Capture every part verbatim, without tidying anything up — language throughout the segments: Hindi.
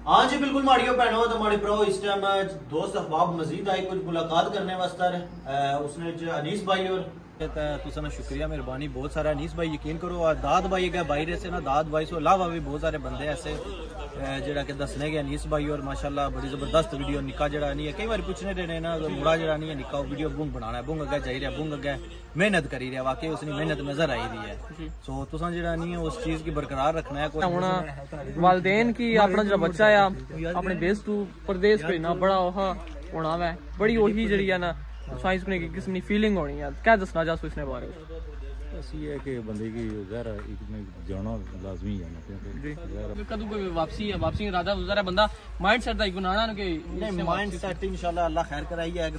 हाँ जी बिल्कुल माड़ियो भैनों तो माड़ी प्रो इस टाइम दोस्त अहबाब मजीद आई कुछ मुलाकात करने वास्ते उसने अनीस भाई और तुसा शुक्रिया मेहरबानी बहुत सारा अनीस भाई यकीन करो दाद भाई गए बाहर से ना दाद भाई से अलावा भी बहुत सारे बंदे ऐसे जेड़ा कि दसने गए अनीस भाई और माशाल्लाह बड़ी जबरदस्त वीडियो निक्का जड़ा नहीं है कई बार पूछने देने ना मुड़ा जड़ा नहीं है निक्का वीडियो बुंग बनाना है बुंग अगे चाहिए बुंग अगे मेहनत करी रहा वाकई उसकी मेहनत नजर आई रही है सो तुसा जेड़ा नहीं है उस चीज की बरकरार रखना है कोई वालदेन की अपना जो बच्चा है अपने देश तू प्रदेश भेजना बड़ा ओहा होना है बड़ी वही जड़ी है ना साइंस को की किस्म की फीलिंग होनी है क्या दसना चाहते इसने बारे में ऐसी है कि बंदे की ज़रा एक जाना लाजमी है क्योंकि कदू कोई वापसी है वापसी इरादा ज़रा बंदा माइंड सेट दा गुनाना के नहीं माइंड सेट इंशाल्लाह अल्लाह खैर कराई है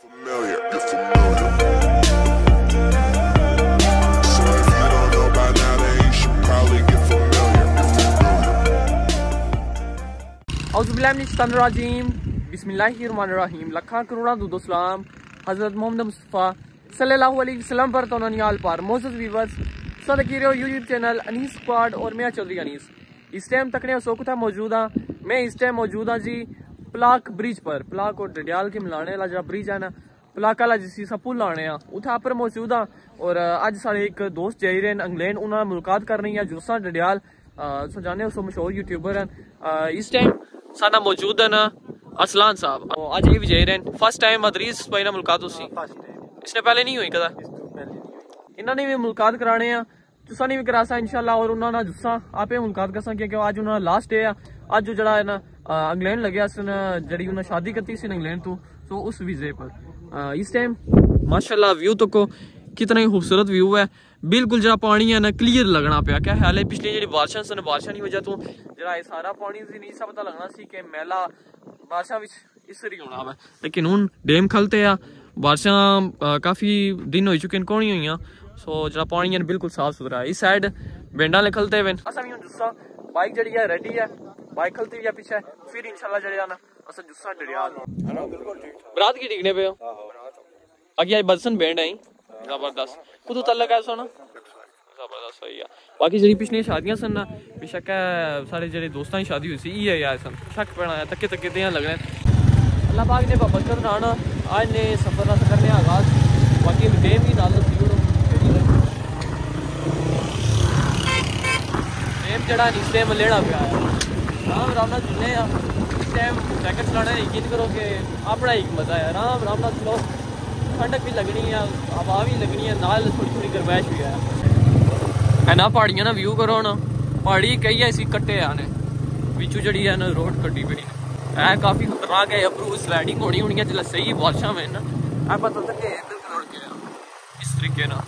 औज़ुबिल्लाहिमिनश्शैतानिर्रजीम बिस्मिल्लाहिर्रहमानिर्रहीम लखा करोड़ा दुदो सलाम हज़रत मोहम्मद मुस्तफ़ा सल्लल्लाहु अलैहि वसल्लम पर तोनियाल पर मोअज़्ज़ज़ व्यूअर्स सदकीरे यूट्यूब चैनल अनीस स्क्वाड और मैं चौधरी अनीस इस टाइम तकने सोक था मौजूद हाँ मैं इस टाइम मौजूद हाँ जी पलाक ब्रिज पर पलाक और डडियाल के मिलाने वाला जो ब्रिज है ना पलाक वाला जिसी सा पुल आने उत्थे पर मौजूद हाँ और अज साढ़े एक दोस्त जाई रहे इंग्लैंड उन्होंने मुलाकात करनी है जुस्सा डडियाल जाने उस मशहूर यूट्यूबर हैं इस टाइम सादा मौजूद है ना असलान साहब अज ये भी जाई रहे फर्स्ट टाइम अदरीस भाई ना मुलाकात हुई इसने पहले नहीं हुई कदा इन्होंने भी मुलाकात कराने तुसा नहीं भी करा सा इंशाल्लाह और उन्होंने जुस्सा आपे मुलाकात कर क्योंकि अज उन्होंने लास्ट डे है अज जड़ा है ना इंग्लैंड लगे जी उन्हें शादी करती सी इंग्लैंड तो तो उस वीजे पर इस टाइम माशाल्लाह व्यू तो को कितना ही खूबसूरत व्यू है बिल्कुल जरा पानी है ना क्लियर लगना पाया क्या ख्याल है पिछली जी बारिशा सन बारिशा नहीं वजह तो जरा ये सारा पानी नहीं सा पता लगना सी कि मैला बारिशा इस तरह होना वा लेकिन हूँ डेम खलते आ बारिशा काफ़ी दिन हो चुके हैं कौन ही हुई सो जरा पानी है बिल्कुल साफ सुथरा है इस साइड बेंडा ने खलते हुए असा भी जुस्सा बाइक जड़ी है रेडी है बाइक खलती हुई है पीछे फिर इंशाल्लाह जड़े ना असा जुस्सा डडियाल बरात की टिकने पे हो अगे आज बदसन बैंड आई जबरदस्त कुछ तलक है सोना जबरदस्त सही है बाकी जी पिछली शादियां सन ना बेशक सारे जो दोस्तों की शादी हुई सी ये यार सन शक पैना है तक्के तक्के ते लग रहे अल्लाह पाक ने बरकत राना आज ने सफर ना करने आगाज बाकी डेम ही नाल डेम जड़ा इस टाइम लेना पाया राम राम नाल चुने इस टाइम जैकेट चलाना यकीन करो कि अपना एक मजा है राम राम नाल चलो ठंडक भी लगनी है हवा भी लगनी है नाल थोड़ी थोड़ी गर्मैश भी है ना पहाड़ियां ना व्यू करो ना पहाड़ी कई ऐसी कट्टे आने बिचू जड़ी है ना रोड कट्टी पड़ी है काफी खतरनाक है अप्रूव स्लाइडिंग होनी होनी है जिला सही बारिशा में ना है पता तक बिल्कुल इस तरीके ना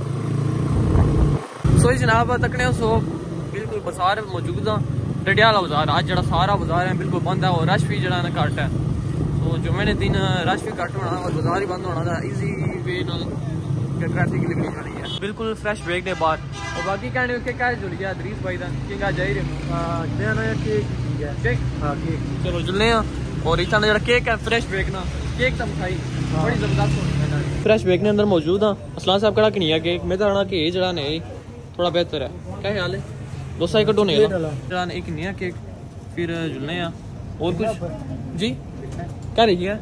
सो जनाब तकने सो बिल्कुल बाजार मौजूद हाँ डडियाला बाजार आज जरा सारा बाजार है बिल्कुल बंद है और रश भी जरा ना घट है तो जुम्मे ने दिन रश भी घट होना और बाजार ही बंद होना ईजी वे ट्रैफिक लगनी जानी है बिल्कुल फ्रेश ब्रेक के बाद और बाकी कहने के क्या जुड़ी है अदरीस भाई का कि जाई रहे केक हाँ केक चलो जुलने और इतना जरा केक है फ्रेश ब्रेक ना केक तो मिठाई बड़ी जबरदस्त फ्रेश ब्रेक ने अंदर मौजूद हाँ असलान साहब कड़ा नहीं है केक मैं तो कि जरा नहीं थोड़ा बेहतर है क्या ख्याल है दो साई कटो नहीं जरा एक नया केक फिर जुलने और कुछ जी क्या रही है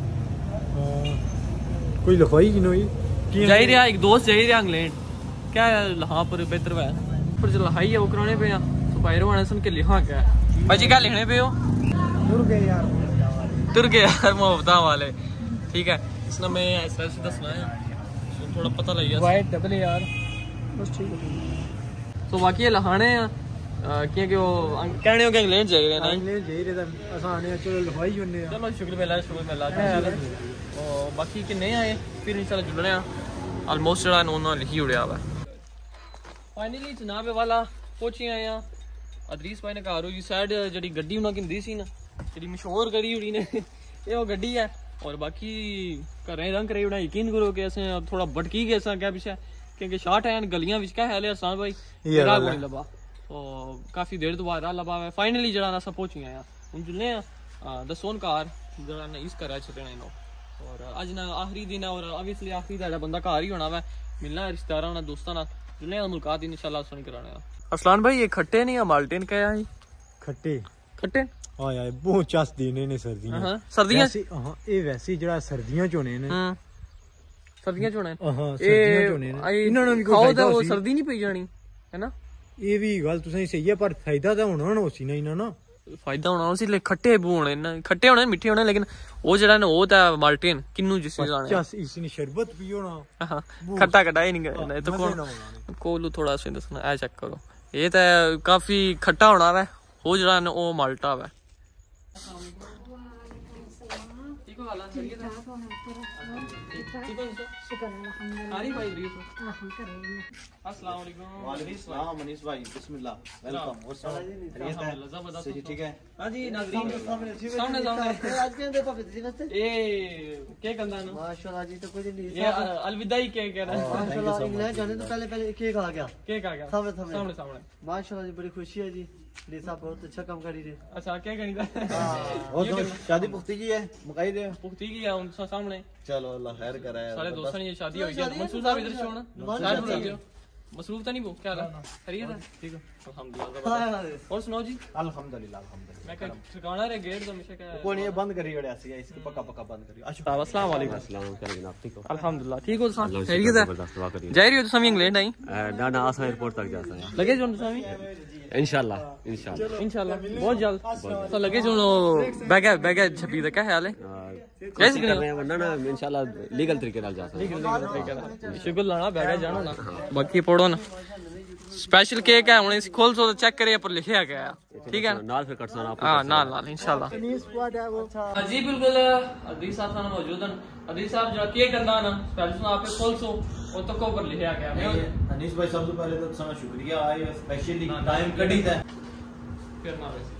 कोई लिखवाई की नहीं जाई रहा एक दोस्त जाई रहा इंग्लैंड क्या हाँ पर बेहतर है पर जो लहाई है वो कराने पे तो बाहरों आने सुन के लिखा क्या है भाई जी क्या लिखने पे हो तुर गए यार तुर गए यार मोहब्बत वाले ठीक है इसने मैं ऐसा से दसना है थोड़ा पता लग गया वाइट डबल यार बस ठीक है तो बाकी लहाने क्योंकि वो कहने हो कि इंग्लैंड जाई रहे ना इंग्लैंड जाई रहे आसाने चलो लिखवाई होने चलो शुक्र मिला शुक्र मिला और बाकी कि नहीं आए फिर इंशाल्लाह जुड़ने ऑलमोस्ट जरा उन्होंने लिखी उड़िया हुआ फाइनली जनाब वाला पहुंचे आए हैं अदरीस भाई ने घर हुई साइड जी गड्डी उन्होंने दी सी ना जी मशहूर करी उड़ी ने ये गड्डी है और बाकी घरें रंग कराई उड़ा यकीन करो कि असें थोड़ा भटकी गए सा क्या पिछे क्योंकि शार्ट है गलियां विच क्या हाल है आसान भाई राह नहीं लबा तो काफी देर तो बाद राह लबा है फाइनली जरा अस पहुंची आए हूँ जुलने दसोन कार जरा इस घर छे और अज ना आखिरी दिन है और ऑब्वियसली आखिरी दा बंदा घर ही होना वा मिलना रिश्तेदारां नाल दोस्तां नाल जुलने मुलाकात इंशाल्लाह सुन कराने अस्सलाम भाई ये खट्टे नहीं है माल्टेन क्या है खट्टे खट्टे हां यार बहुत चस देने ने सर्दियां हां सर्दियां हां ये वैसे जड़ा सर्दियां च होने ने हां सर्दियां च होने हां सर्दियां च होने ने इन्हां ने भी कोई फायदा हो सर्दी नहीं पई जानी है ना ये भी गल तुसें सही है पर फायदा तो होना ना उसी ना ना फायदा होना उसी ले खट्टे बू होने ना खट्टे होने मिठे होने लेकिन वो जड़ा ना वो ता माल्टेन किन्नू जिसी लाना चस इसने शरबत पियो ना हां खट्टा कटाई नहीं तो कौन कोलू थोड़ा से दसना ए चेक करो ये तो काफी खट्टा होना है वो जड़ा ना वो माल्टा है ठीक हो वाला ठीक है ठीक है शुक्र अल्हम्दुलिल्लाह अरे भाई ब्रीफ अस्सलाम वालेकुम वालेकुम सलाम मनीष भाई बिस्मिल्लाह वेलकम और सब सही ठीक है हां जी नाज़रीन सामने सामने आज के अंदर पापा जी बस ये क्या करना ना माशाल्लाह जी तो कुछ नहीं ये अलविदाई क्या कह रहा है माशाल्लाह इंग्लैंड जाने तो पहले पहले केक आ गया केक आ गया सामने सामने सामने माशाल्लाह जी बड़ी खुशी है जी ली साहब बहुत अच्छा काम कर रही है अच्छा क्या करी था और तो शादी पुख्ती की है मुकाई दे पुख्ती की है उन सामने चलो अल्लाह खैर कराए सारे दोस्तों की शादी हो गई मंसूर साहब इधर से होना मसरूफ तो नहीं वो क्या रहा खैरियत है ठीक है अल्हम्दुलिल्लाह और सुनाओ जी अल्हम्दुलिल्लाह अल्हम्दुलिल्लाह मैं क्या ठिकाना रे गेट तो हमेशा क्या कोई नहीं बंद करी ओड़े ऐसी इसको पक्का पक्का बंद करी अच्छा अस्सलाम वालेकुम अस्सलाम वालेकुम आप ठीक हो अल्हम्दुलिल्लाह ठीक हो साहब खैरियत है जा रही हो तो समी इंग्लैंड आई ना ना आसा एयरपोर्ट तक जाता है लगे जो समी इंशाल्लाह इंशाल्लाह इंशाल्लाह बहुत जल्द तो लगे जो बैग बैग छपी का क्या ख्याल है कैसे कर रहे हैं वरना ना इंशाल्लाह लीगल तरीके नाल जा सकते लीगल तरीके नाल शुगर लाना बैग जानो ना बाकी पढ़ो ना स्पेशल केक है हुने खोल सो चेक करे पर लिखया गया है ठीक है नाल फिर कटसा आप हां नाल नाल इंशाल्लाह जी बिल्कुल अदीस साहब सामने मौजूद हैं अदीस साहब जो केक करना ना स्पेशल आप खोल सो और तो को पर लिखया गया है अनीस भाई सबसे पहले तो sana शुक्रिया आए स्पेशली टाइम कड़ी था फिर ना वैसे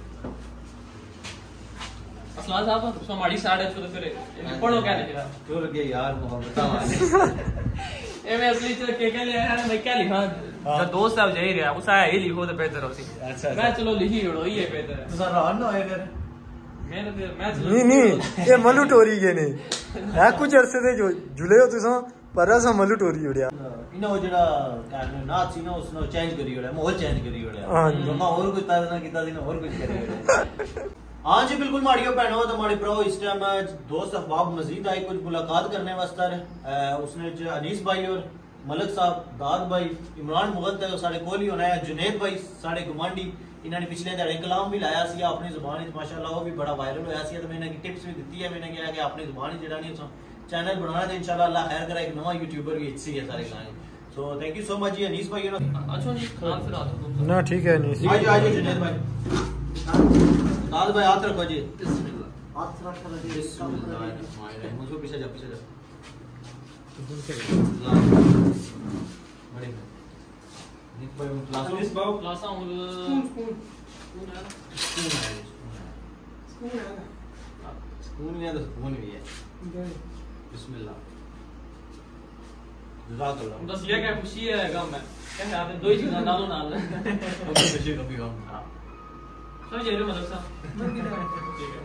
असला साहब तो हमारी साइड है तो फिर पढ़ो क्या लिख रहा टूर के यार मोहब्बत ए मैं असली तो केक ले आया मैं क्या लिखा जो दोस्त है जाई रहा उस आया ही लिखो तो बेहतर होसी अच्छा मैं चलो लिखी छोड़ो ये बेहतर है तो सर रान ना होए फिर मैं मैं नहीं नहीं ये मलू टोरी के ने है कुछ अरसे से जो जुले हो तुसा पर असा मलू टोरी उड़या इना वो जड़ा कहने ना सी ना उसने चेंज करी ओड़े माहौल चेंज करी ओड़े हां जो ना और कोई ताना कीता दी ना और कुछ करी ओड़े हाँ जी बिल्कुल माड़ियो भैनों तो माड़ी प्रो इस टाइम दोस्त अहबाब मजीद आए कुछ मुलाकात करने वास्ते उसने अनीस भाई और मलक साहब दाद भाई इमरान मुगल थे साढ़े कोल ही होना है जुनेद भाई साढ़े गुमांडी इन्होंने पिछले दिहाड़े कलाम भी लाया सी अपनी जुबान माशाल्लाह वो भी बड़ा वायरल होया सी तो मैंने टिप्स भी दी है मैंने कहा कि अपनी जुबान जरा नहीं चैनल बनाना तो इंशाल्लाह अल्लाह खैर करे एक नवा यूट्यूबर भी इसी है सारे गाने so thank you so much जी अनीस भाई अच्छा जी खान फिर आ ना ठीक है अनीस आज आज जुनेद भाई दाद भाई हाथ रखो जी बिस्मिल्लाह हाथ रखो जी बिस्मिल्लाह मुझको पीछे जा पीछे जा बड़े निक भाई क्लास इस बाव क्लास आऊं स्कूल स्कूल स्कूल है स्कूल है स्कूल में तो स्कूल भी है बिस्मिल्लाह जज़ाकल्लाह बस ये क्या खुशी है गम है क्या है आपने दो ही चीजें डालो नाल कभी खुशी कभी गम हां समझ रहे हो मतलब साहब ठीक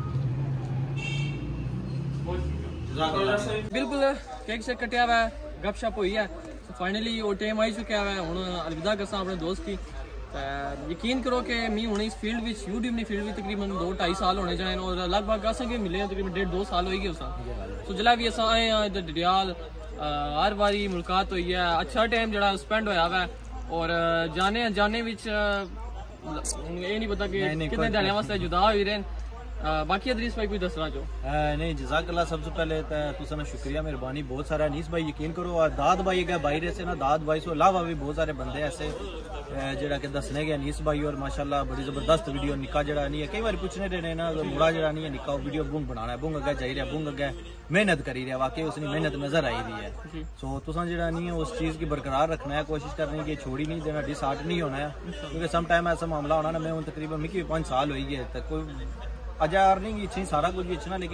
है बिल्कुल केक से कटिया हुआ है गपशप हुई है तो फाइनली वो टाइम आई चुका है हुन अलविदा करसा अपने दोस्त की यकीन करो कि मैं हूँ इस फील्ड में यूट्यूब की फील्ड में तकरीबन दो ढाई साल होने जाए और लगभग अस मिले तकरीबन डेढ़ दो साल होगी उस तो जिला भी अस आए हैं इधर डडियाल हर बारी मुलाकात हुई है अच्छा टाइम जरा स्पेंड होया हुआ और जाने जाने विच ये नहीं पता कि कितने जाने वास्ते जुदा हुई रहे बाकी अदरीस भाई कोई दसना जो नहीं जज़ाकल्लाह सबसे पहले तो तुसा शुक्रिया मेहरबानी बहुत सारा अनीस भाई यकीन करो दाद भाई गए भाई से ना दाद भाई से अलावा भी बहुत सारे बंदे ऐसे जेड़ा कि दसने गए अनीस भाई और माशाल्लाह बड़ी जबरदस्त वीडियो निक्का जड़ा नहीं है कई बार पूछने रहे ना मुड़ा जड़ा नहीं है निक्का वीडियो बुंग बनाना है बुंग अगे जाई रहा बुंग अगे मेहनत करी रहा वाकई उसकी मेहनत नजर आई रही है सो तुसा जड़ा नहीं है उस चीज की बरकरार रखना है कोशिश करनी है कि छोड़ी नहीं देना डिसहार्ट नहीं होना है क्योंकि सम टाइम ऐसा मामला होना ना मैं तकरीबन मिकी पांच साल हुई है तो कोई अजा अर्निंग इच्छी सारा कुछ इच्छना लेकिन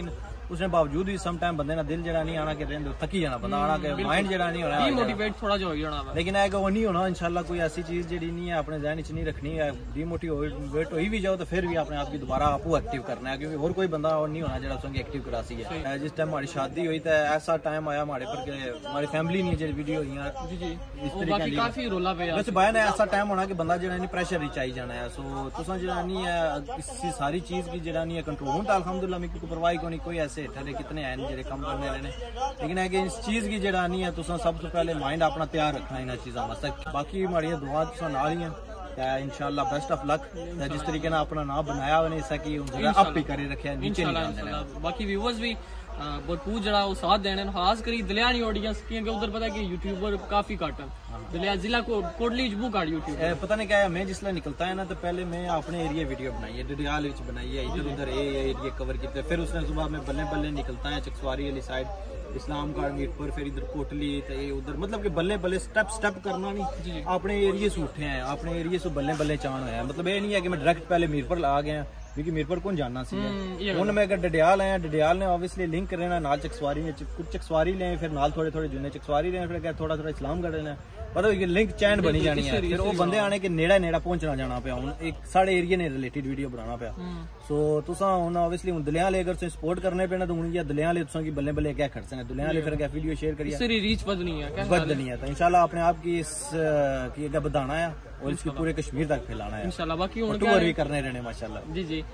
उसने बावजूद भी सम टाइम बंदे ना दिल जरा नहीं आना के रहंदे थकी जाना बंदा आना के माइंड जरा नहीं होना डीमोटिवेट थोड़ा जो हो जाना, लेकिन है कि वो नहीं होना इंशाल्लाह। कोई ऐसी चीज जड़ी नहीं है अपने ज़हन च नहीं रखनी है। डीमोटिवेट होई भी जाओ तो फिर भी अपने आप की दोबारा आपको एक्टिव करना है, क्योंकि और कोई बंदा और नहीं होना जरा उसकी एक्टिव करासी है। जिस टाइम हमारी शादी हुई तो ऐसा टाइम आया हमारे पर के हमारी फैमिली नहीं जेडी वीडियो हुई जी जी इस तरीके की काफी रोला पे वैसे बाय ना ऐसा टाइम होना कि बंदा जरा नहीं प्रेशर ही चाहिए जाना है। सो तुसा जरा नहीं है इसी सारी चीज की जरा नहीं है कंट्रोल हूं तो अल्हम्दुलिल्लाह मैं को परवाह को नहीं कोई ऐसे ठहरे कितने हैं जेडे कम करने रहने, लेकिन है कि इस चीज की जरा नहीं है तुसा सबसे पहले माइंड अपना तैयार रखना इन चीजों वास्ते। बाकी हमारी दुआ तुसा नाल ही है इंशाल्लाह। Best of luck. जिस तरीके ना अपना नाम बनाया उन्हें ऐसा की अप ही करे रखे नीचे नहीं। बाकी व्यूअर्स भी भरपूर जरा वो साथ देने खास करी दलियानी ऑडियंस क्योंकि उधर पता है कि यूट्यूबर काफी घट है दलिया जिला को कोटली जबू काट यूट्यूब पता नहीं क्या है। मैं जिसला निकलता है ना तो पहले मैं अपने एरिया वीडियो बनाई है, डडियाल बनाई है, इधर उधर एरिया कवर किया, फिर उसने सुबह में बल्ले बल्ले निकलता है चकसवारी वाली साइड इस्लाम का मीटपुर, फिर इधर कोटली उधर मतलब कि बल्ले बल्ले स्टेप स्टेप करना नहीं अपने एरिया से उठे हैं, अपने एरिया से बल्ले बल्ले चाण है। मतलब ये नहीं है कि मैं डायरेक्ट पहले मीरपुर आ गया क्योंकि मीरपुर कौन जानना सी हूं मैं अगर डडियाल आया डडियाल ने ऑब्वियसली लिंक रहना नाल चकसवारी में कुछ चकसवारी लें फिर नाल थोड़े थोड़े जुने चकसवारी लें फिर थोड़ा थोड़ा इस्लाम कर लेना पता है लिंक चैन बनी जानी है। फिर वो बंदे आने के नेड़ा नेड़ा पहुंचना जाना पे हूं एक साढ़े एरिया ने रिलेटेड वीडियो बनाना पे। सो तुसा हुन ऑब्वियसली हुन दलियां ले अगर तुम सपोर्ट करने पे ना तो हुन ये दलियां ले तुसा की बल्ले बल्ले क्या खड़ सकते दलियां ले फिर क्या वीडियो शेयर करिए इससे रीच बदनी है क्या बदनी है तो इंशाल्लाह अपने आप की इस की आगे बढ़ाना है और इसकी पूरे कश्मीर तक फैलाना है इंशाल्लाह। बाकी हुन टूर भी करने रहने माशाल्लाह जी जी।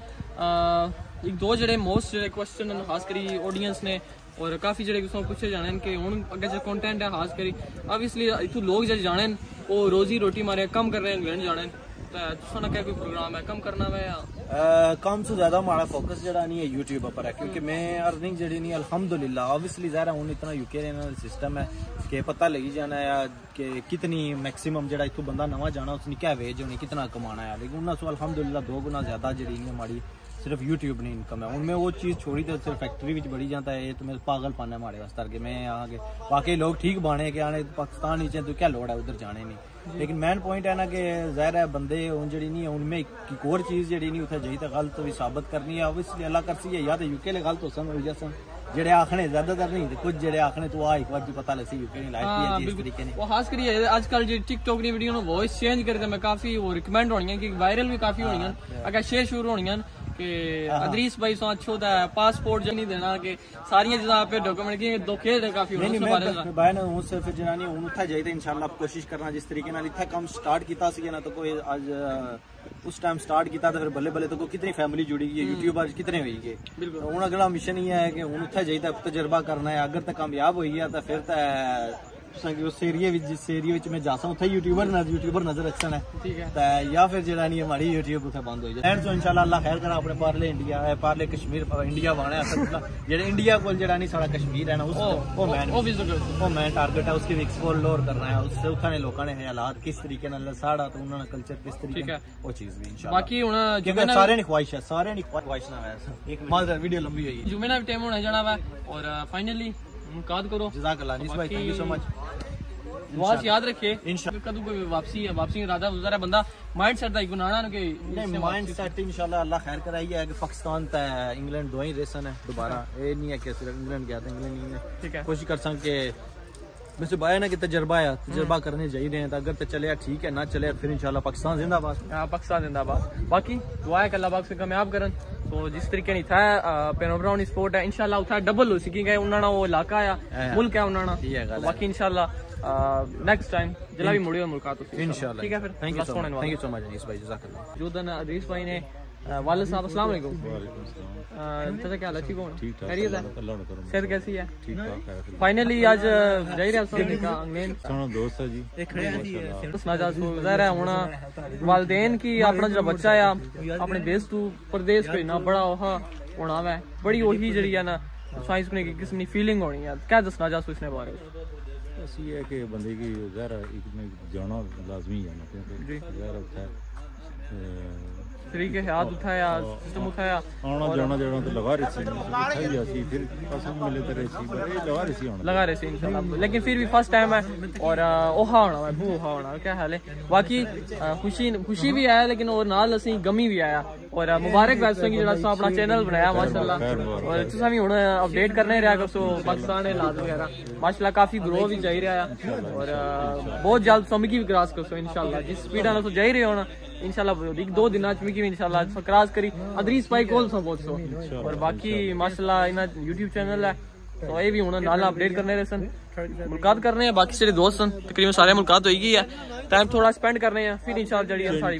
एक दो जेडे मोस्ट जेडे क्वेश्चन खास करी ऑडियंस ने और काफी जेडे पूछे जाने कि हुन अगे जो कंटेंट है खास करी ऑब्वियसली इथु लोग जो जाने वो रोजी रोटी मारे कम कर रहे हैं इंग्लैंड जाने तो क्या कोई प्रोग्राम है कम करना है या कम से ज्यादा हमारा फोकस जरा नहीं है यूट्यूब पर है क्योंकि मैं अर्निंग जड़ी नहीं अल्हम्दुलिल्लाह ऑब्वियसली ज़ाहिर है इतना यूके रहने सिस्टम है कि पता लगी जाना है कि कितनी मैक्सिमम जरा इतों बंदा नवा जाना उसने क्या वेज होनी कितना कमाना है, लेकिन उन्होंने अल्हम्दुलिल्लाह दो गुना ज्यादा जड़ी नहीं हमारी सिर्फ यूट्यूब नहीं इनकम है। उनमें वो चीज़ छोड़ी तो सिर्फ फैक्ट्री में बढ़ी जाता है ये तो मेरे पागल पाना हमारे वास्ते कि मैं यहाँ के बाकी लोग ठीक बाने के आने पाकिस्तान नीचे तो क्या लोड़ है उधर जाने नहीं, लेकिन मेन पॉइंट है ना कि ज़ाहिर है बंदे उन जड़ी नहीं है उनमें एक और चीज़ जड़ी नहीं उसे जही तक गलत भी साबित करनी है ऑब्वियसली अल्लाह कर सी है या तो यूके ले गलत हो सन हो जैसन जेडे आखने ज्यादातर नहीं कुछ जेडे आखने तो आ एक बार की पता लसी यूके नहीं लाइफ की इस तरीके ने वो खास करिए आजकल जो टिकटॉक की वीडियो में वॉइस चेंज करते मैं काफी वो रिकमेंड होनी है कि वायरल भी काफी होनी है अगर शेयर शुरू होनी है कि अदरीस भाई सो अच्छो दा पासपोर्ट जो नहीं देना कि सारी चीज़ां पे डॉक्यूमेंट की धोखे दे काफी नहीं मैं भाई ना हूं सिर्फ जनानी हूं उठा जाइए इंशाल्लाह कोशिश करना जिस तरीके नाल इत्थे काम स्टार्ट कीता सी ना तो कोई आज उस टाइम स्टार्ट किया तो फिर बल्ले बल्ले तो कितनी फैमिली जुड़ी गई यूट्यूब आज कितने हुई गए हूं अगला मिशन ये है कि हूं उत्थे जाइए तजर्बा करना है अगर तक कामयाब हुई है तो फिर तो उस एरिया जिस एरिया में मैं जासा उत्थे यूट्यूबर यूट्यूबर नजर रखना है या फिर जरा नहीं हमारी यूट्यूब उत्थे बंद हो जाए तो इंशाल्लाह अल्लाह खैर करा अपने पारले इंडिया है पारले कश्मीर इंडिया वाने जेडे इंडिया को जरा नहीं सारा कश्मीर है ना वो मैन वो मैन टारगेट है उसकी एक्सप्लोर करना है उससे उठाने लोगों ने हालात किस तरीके नाल साड़ा तो उन्होंने कल्चर किस तरीके वो चीज भी इंशाल्लाह बाकी हुन सारे ने ख्वाहिश है सारे ने ख्वाहिश ना है एक माल वीडियो लंबी हुई जुमे ना टाइम होने जाना है और फाइनली मुलाकात करो जज़ाकल्लाह अनीस भाई थैंक यू सो मच दुआ याद रखिए इंशाल्लाह कदू कोई वापसी है वापसी इरादा गुजारा बंदा माइंड सेट दा गुनाना के नहीं माइंड सेट इंशाल्लाह अल्लाह खैर कराई है कि पाकिस्तान ता इंग्लैंड दो ही रेसन है दोबारा ये नहीं है कि सिर्फ इंग्लैंड गया था इंग्लैंड नहीं है ठीक है कोशिश कर सके वैसे बाया ना कि तजर्बा है तजर्बा करने चाहिए तो अगर तो चले ठीक है ना चले फिर इंशाल्लाह पाकिस्तान जिंदाबाद हाँ पाकिस्तान जिंदाबाद बाकी दुआ है कि अल्लाह पाक से कामयाब करन तो जिस तरीके नहीं था पेनोब्राउन स्पोर्ट है इंशाल्लाह उठा डबल हो सकी गए उन्होंने वो इलाका है मुल्क है उन्होंने बाकी इंशाल्लाह नेक्स्ट टाइम जला भी मुड़ियो मुलाकात इंशाल्लाह ठीक है फिर thank you so much thank you so much Anees भाई जज़ाकल्लाह जोधन अदरीस भाई ने वालिद साहब अस्सलाम वालेकुम चाचा क्या हाल है ठीक हो ठीक ठाक खैरियत है अल्लाह ने करम सेहत कैसी है ठीक ठाक है फाइनली आज जाई रहा सुनने का अंगलेन सुनो दोस्त है जी एक खड़े हैं सुना जा ज़ाहिर है होना वालिदैन की अपना जो बच्चा है अपने देश तू प्रदेश भेजना बड़ा ओहा होना है बड़ी वही जड़ी है ना साइंस को एक किस्म की फीलिंग होनी है क्या दसना जा इसने बारे में ऐसी है कि बंदे की ज़ाहिर है जाना लाजमी है क्योंकि ज़ाहिर होता है तरीके हाथ उठाया सिस्टम उठाया आना जाना जाना तो लगा रही थी उठाई जाती फिर पसंद मिले तो रही पर लगा रही थी होना लगा रही थी इंशाल्लाह लेकिन फिर भी फर्स्ट टाइम है और ओहा होना है भू ओहा होना क्या हाल है बाकी खुशी खुशी भी आया लेकिन और नाल असि गमी भी आया और मुबारक वैसे कि जो अपना चैनल बनाया माशाल्लाह और तुसा भी हुण अपडेट करने रहा करसो पाकिस्तान दे हालात वगैरह माशाल्लाह काफी ग्रो भी जाई रहा है और बहुत जल्द समिकी भी क्रॉस करसो इंशाल्लाह जिस स्पीड नाल जाई रहे होना इंशाल्लाह एक दो दिन मिकी इंशाल्लाह क्रॉस करी अदरीस भाई कोल सो पहुंचो और बाकी माशाल्लाह इना यूट्यूब चैनल है तो ये भी हुण नाल अपडेट करने रहे सन मुलाकात करने हैं बाकी सारे दोस्त सन तकरीबन सारे मुलाकात हो गई है टाइम थोड़ा स्पेंड करने हैं फिर इंशाल्लाह जड़ी सारी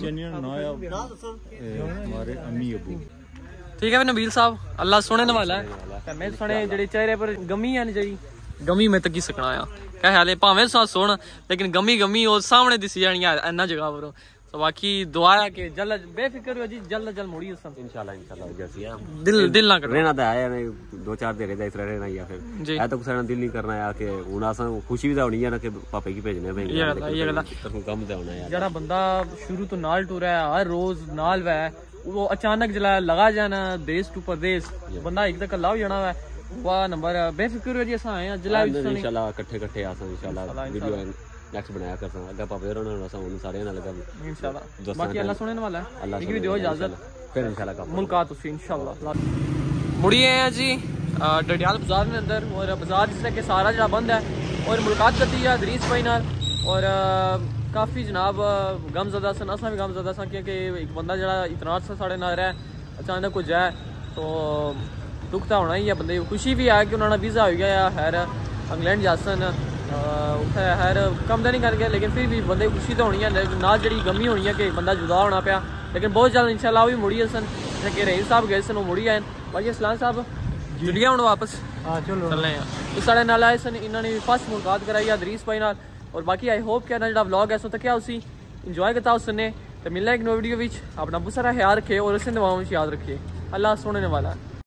हमारे अम्मी अबू ठीक है नबील साहब अल्लाह सोने वाला है मैं सुने जेडे चेहरे पर गमी है जी गमी में तकी सकना आ कह हाले भावें सा सोन लेकिन गमी गमी और सामने दिसी जानी है इन्ना जगह पर तो बाकी दुआ है कि जल्द बेफिक्र हो जी जल्द जल्द मुड़ी सन इंशाल्लाह इंशाल्लाह जैसी है दिल दिल ना करो रहना तो है नहीं दो चार दिन इस तरह रहना या फिर है तो कुछ दिल नहीं करना है कि हुन अस खुशी भी तो होनी है ना कि पापा की भेजने भाई ये गल्ल ये गल्ल कम तो होना है जेड़ा बंदा शुरू तो नाल टूर है हर रोज नाल वै वो अचानक जला लगा जाना देश टू प्रदेश बंदा एक तक लाव जाना है वाह नंबर बेफिक्र हो जी अस आए जला इंशाल्लाह इकट्ठे इकट्ठे आसा इंशाल्लाह वीडियो नेक्स्ट बनाया कर अगर पापा होर होना सा उन सारे नाल लगा इंशाल्लाह बाकी अल्लाह सुनने वाला है अल्लाह की भी दो इजाजत फिर इंशाल्लाह मुलाकात होगी इंशाल्लाह मुड़िए हैं जी डडियाल बाजार में अंदर और बाजार जिसने के सारा जरा बंद है और मुलाकात करती है अदरीस भाई नाल और काफ़ी जनाब गमज़दा सन असा भी गमज़दा सन क्योंकि एक बंदा जरा इतना सा साढ़े नाल रहा अचानक कुछ है तो दुख तो होना ही है बंदे खुशी भी है कि उन्होंने वीज़ा हो गया खैर इंग्लैंड जासन उत्थे खैर कम तो नहीं कर गया लेकिन फिर भी बंदे खुशी तो होनी है ना जी गमी होनी है कि बंदा जुदा होना पाया लेकिन बहुत जल्द इंशाल्लाह भी मुड़ी सन कि रहीम साहब गए सन वो मुड़ी आए बाकी असलान साहब जुड़िया हूँ वापस चलने तो साढ़े नाल आए सन इन्होंने फर्स्ट मुलाकात कराई है अदरीस भाई नाल और बाकी आई होप कि जो व्लॉग है सो तक उसी इंजॉय करता उसने तो मिलना एक नो वीडियो अपना बहुत सारा ख्याल रखे और उसे दुआओं याद रखिए अल्लाह सोने वाला है।